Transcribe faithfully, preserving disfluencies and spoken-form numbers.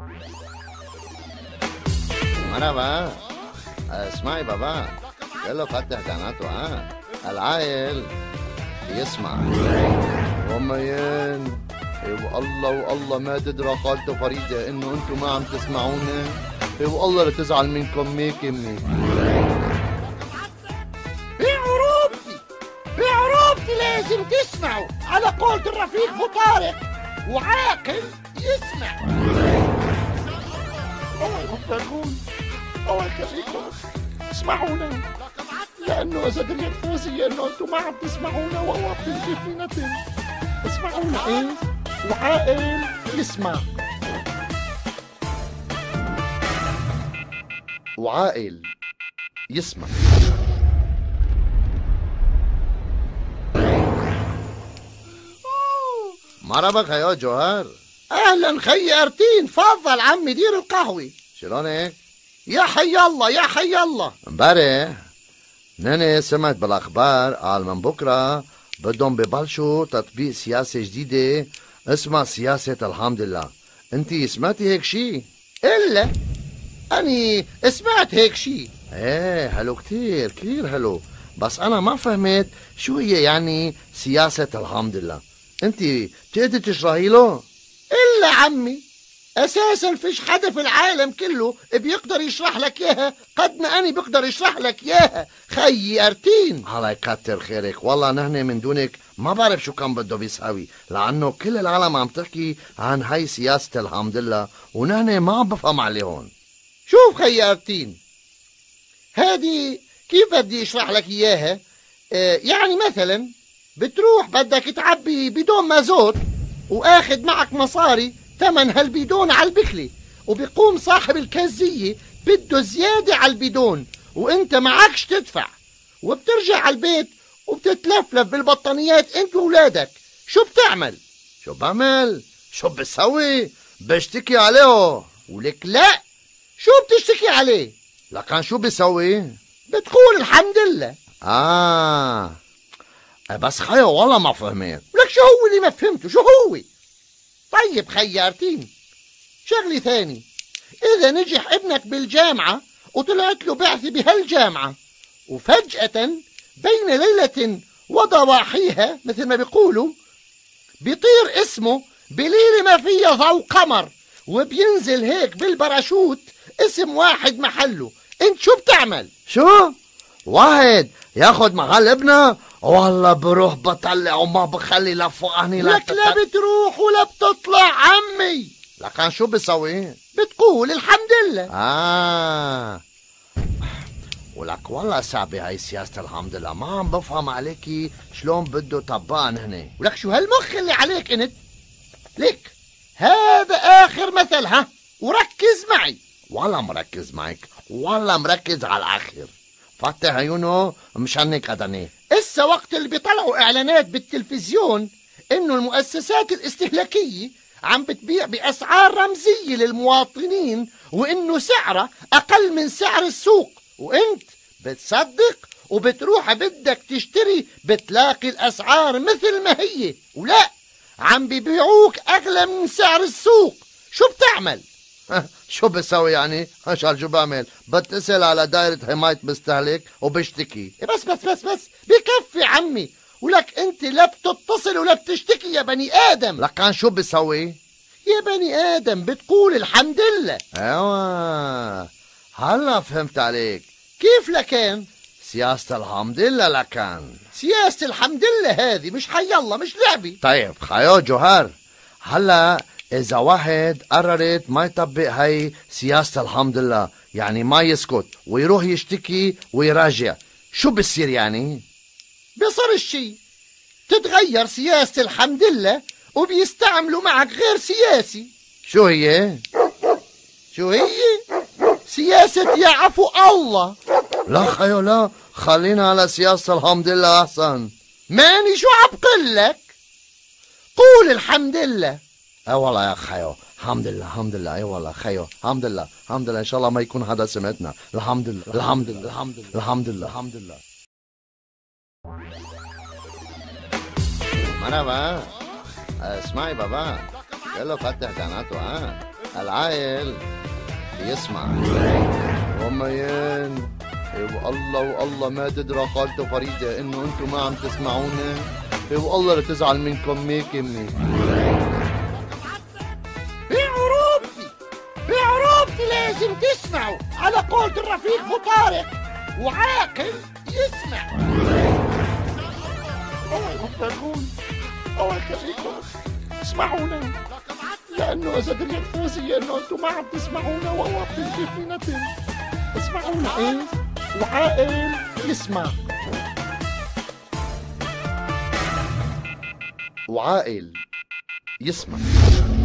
مرحبا. اسمعي بابا، يلا فتح قناته. ها العائل يسمع. وميان والله والله ما تدرى خالته فريدة انه انتم ما عم تسمعونا، والله لتزعل منكم ميكي ميكي. بعروبتي بعروبتي لازم تسمعوا على قولة الرفيق ابو طارق، وعاقل يسمع. الله يوفقكم، الله يخليكم، اسمعونا، لانه اذا دريت فوزية انه انتم ما عم تسمعونا والله بتنجي فينا تن. اسمعونا ايه؟ وعاقل يسمع. وعاقل يسمع. مرحبا خيو جوهر. اهلا خي ارتين، تفضل عمي دير القهوة. شلونك؟ يا حي الله يا حي الله. امبارح ناني سمعت بالاخبار قال من بكره بدهم ببلشوا تطبيق سياسه جديده اسمها سياسه الحمد لله. انتي سمعتي هيك شي؟ الا اني سمعت هيك شي. ايه حلو كتير كتير حلو، بس انا ما فهمت شو هي يعني سياسه الحمد لله. انتي بتقدر تشرحي له؟ الا عمي اساسا فيش حدا في العالم كله بيقدر يشرح لك اياها قد ما اني بقدر يشرح لك اياها خيي ارتين. الله يكتر خيرك، والله نحن من دونك ما بعرف شو كان بده بيساوي، لانه كل العالم عم تحكي عن هاي سياسه الحمد لله ونحن ما عم بفهم عليهم. شوف خيي ارتين، هادي كيف بدي اشرح لك اياها؟ آه يعني مثلا بتروح بدك تعبي بدون مازوت واخد معك مصاري تمن هالبيدون على البخلة، وبيقوم صاحب الكزية بده زيادة على البيدون وانت معكش تدفع، وبترجع على البيت وبتتلفلف بالبطانيات انت وولادك. شو بتعمل؟ شو بعمل؟ شو بسوي؟ بشتكي عليه. ولك لا، شو بتشتكي عليه؟ لكن شو بسوي؟ بتقول الحمد لله. آه بس خيو والله ما فهمت. ولك شو هو اللي ما فهمته؟ شو هو؟ طيب خيارتين، شغلي ثاني، إذا نجح ابنك بالجامعة وطلعت له بعثة بهالجامعة وفجأة بين ليلة وضواحيها مثل ما بيقولوا بيطير اسمه بليلة ما فيها ضوء قمر وبينزل هيك بالباراشوت اسم واحد محله، انت شو بتعمل؟ شو؟ واحد ياخد محل ابنه؟ والله بروح بطلع وما بخلي لفوقاني. لك لا بتروح ولا بتطلع عمي. لكن شو بسوي؟ بتقول الحمد لله. آه ولك والله صعبة هاي سياسة الحمد لله، ما عم بفهم عليكي شلون بده طبقها هنا. ولك شو هالمخ اللي عليك انت؟ ليك هذا آخر مثل، ها، وركز معي. والله مركز معك، والله مركز على الآخر. فتح عيونه مشانك أدني. إسا وقت اللي بيطلعوا إعلانات بالتلفزيون إنه المؤسسات الاستهلاكية عم بتبيع بأسعار رمزية للمواطنين وإنه سعرها أقل من سعر السوق، وإنت بتصدق وبتروح بدك تشتري بتلاقي الأسعار مثل ما هي، ولا عم بيبيعوك أغلى من سعر السوق. شو بتعمل؟ شو بسوي يعني؟ هشال شو بعمل؟ بتصل على دائرة حماية مستهلك وبشتكي. بس بس بس بس بكفي عمي، ولك انت لا بتتصل ولا بتشتكي يا بني ادم. لكن شو بسوي؟ يا بني ادم بتقول الحمد لله. ايوه هلا فهمت عليك. كيف لكان؟ سياسة الحمد لله لكان. سياسة الحمد لله هذه مش حي الله، مش لعبي. طيب خيو جوهر، هلا إذا واحد قررت ما يطبق هاي سياسة الحمد لله، يعني ما يسكت ويروح يشتكي ويراجع، شو بصير يعني؟ بصير الشي تتغير سياسة الحمد لله وبيستعملوا معك غير سياسي. شو هي؟ شو هي؟ سياسة يا عفو الله. لا خيو لا، خلينا على سياسة الحمد لله أحسن. ماني شو عبقلك؟ قول الحمد لله. اي والله يا خيو، الحمد لله الحمد لله. اي والله خيو، الحمد لله الحمد لله. ان شاء الله ما يكون حدا سمعتنا. الحمد لله الحمد لله الحمد لله الحمد لله الحمد لله. مرحبا. اسمعي بابا، يلا فتح قناته. ها العاقل يسمع. وميان والله والله ما تدرى خالته فريدة انه انتم ما عم تسمعونا، والله لتزعل منكم ميك امي. بعروبتي بعروبتي لازم تسمعوا على قولة الرفيق ابو طارق، وعاقل يسمع. الله يوفقكم، الله يخليكم اسمعونا، لانه اذا دريت فوزية انه انتم ما عم تسمعونا والله بتنزل فينا تل. اسمعونا ايه، وعاقل يسمع. وعاقل يسمع.